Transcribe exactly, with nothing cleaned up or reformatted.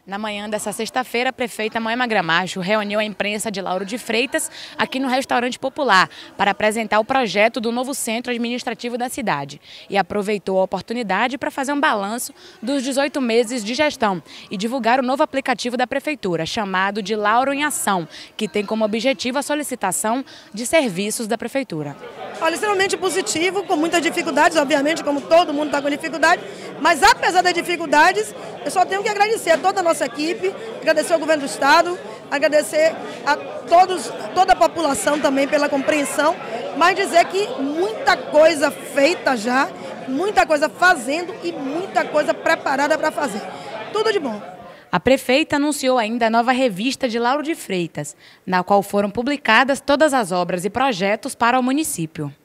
Na manhã dessa sexta-feira, a prefeita Moema Gramacho reuniu a imprensa de Lauro de Freitas aqui no Restaurante Popular para apresentar o projeto do novo centro administrativo da cidade e aproveitou a oportunidade para fazer um balanço dos dezoito meses de gestão e divulgar o novo aplicativo da prefeitura, chamado de Lauro em Ação, que tem como objetivo a solicitação de serviços da prefeitura. Olha, extremamente positivo, com muitas dificuldades, obviamente, como todo mundo está com dificuldade, mas apesar das dificuldades, eu só tenho que agradecer a toda a nossa equipe, agradecer ao governo do estado, agradecer a todos, toda a população também pela compreensão, mas dizer que muita coisa feita já, muita coisa fazendo e muita coisa preparada para fazer. Tudo de bom. A prefeita anunciou ainda a nova revista de Lauro de Freitas, na qual foram publicadas todas as obras e projetos para o município.